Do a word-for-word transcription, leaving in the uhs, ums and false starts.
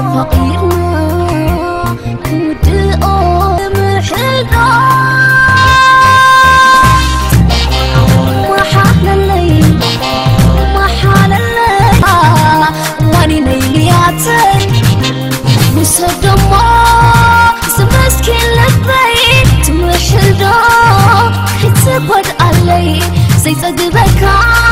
فقيرنا ودقو محلنا ما حال الليل ما حال الليل واني نيلياتي مسدما سمسكين لبي تمحلنا حتى بود علي سيصدبك